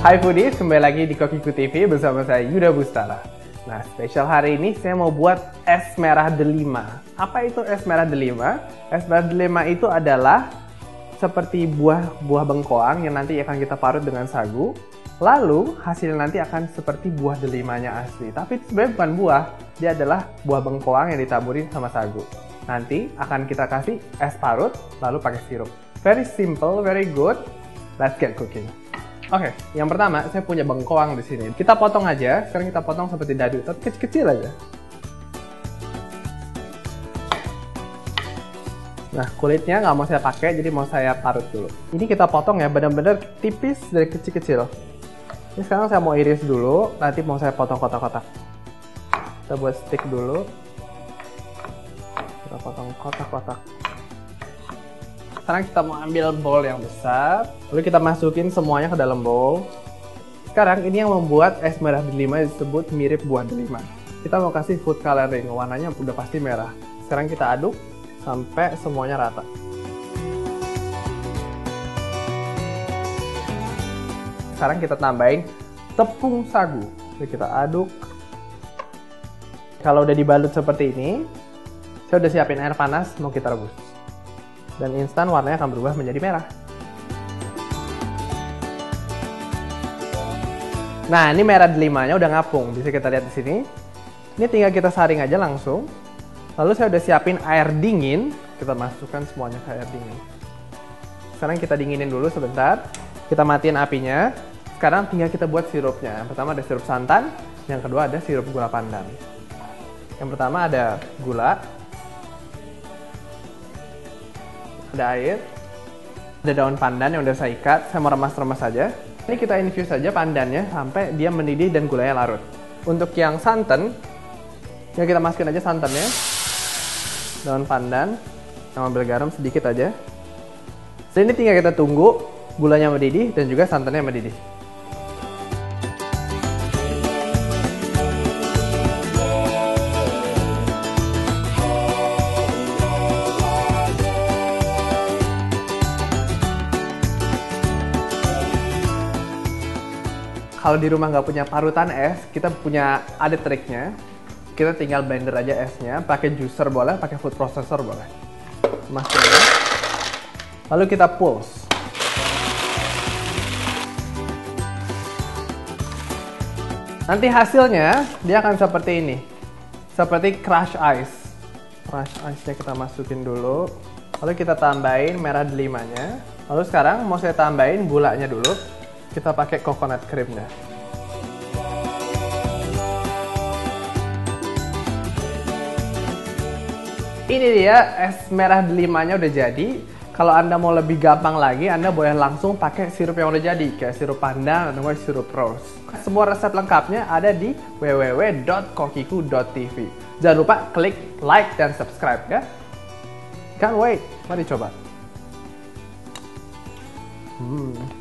Hai Foodies, kembali lagi di Kokiku TV bersama saya Yuda Bustara. Nah, spesial hari ini saya mau buat es merah delima. Apa itu es merah delima? Es merah delima itu adalah seperti buah bengkoang yang nanti akan kita parut dengan sagu. Lalu hasilnya nanti akan seperti buah delimanya asli. Tapi itu sebenarnya bukan buah, dia adalah buah bengkoang yang ditaburin sama sagu. Nanti akan kita kasih es parut, lalu pakai sirup. Very simple, very good. Let's get cooking. Oke, yang pertama saya punya bengkoang di sini. Kita potong aja. Sekarang kita potong seperti dadu, tapi kecil-kecil aja. Nah, kulitnya nggak mau saya pakai, jadi mau saya parut dulu. Ini kita potong ya, benar-benar tipis dari kecil-kecil. Ini sekarang saya mau iris dulu, nanti mau saya potong kotak-kotak. Kita buat stick dulu. Kita potong kotak-kotak. Sekarang kita mau ambil bowl yang besar, lalu kita masukin semuanya ke dalam bowl. Sekarang ini yang membuat es merah delima disebut mirip buah delima. Kita mau kasih food coloring, warnanya udah pasti merah. Sekarang kita aduk sampai semuanya rata. Sekarang kita tambahin tepung sagu. Jadi kita aduk. Kalau udah dibalut seperti ini, saya udah siapin air panas, mau kita rebus. Dan instan warnanya akan berubah menjadi merah. Nah, ini merah delimanya udah ngapung, bisa kita lihat di sini. Ini tinggal kita saring aja langsung. Lalu saya udah siapin air dingin, kita masukkan semuanya ke air dingin. Sekarang kita dinginin dulu sebentar. Kita matiin apinya. Sekarang tinggal kita buat sirupnya. Yang pertama ada sirup santan, yang kedua ada sirup gula pandan. Yang pertama ada gula, ada air, ada daun pandan yang udah saya ikat. Saya mau remas-remas saja. Ini kita infuse saja pandannya sampai dia mendidih dan gulanya larut. Untuk yang santan, ya kita masukin aja santannya, daun pandan, sama ambil garam sedikit aja. Jadi ini tinggal kita tunggu gulanya mendidih dan juga santannya mendidih. Kalau di rumah nggak punya parutan es, kita ada triknya. Kita tinggal blender aja esnya, pakai juicer boleh, pakai food processor boleh. Masukin. Lalu kita pulse. Nanti hasilnya dia akan seperti ini, seperti crush ice. Crush ice-nya kita masukin dulu. Lalu kita tambahin merah delimanya. Lalu sekarang mau saya tambahin gulanya dulu. Kita pakai coconut creamnya. Ini dia es merah delimanya udah jadi. Kalau Anda mau lebih gampang lagi, Anda boleh langsung pakai sirup yang udah jadi, kayak sirup pandan atau sirup rose. Semua resep lengkapnya ada di www.kokiku.tv. Jangan lupa klik like dan subscribe ya. Can't wait, mari coba.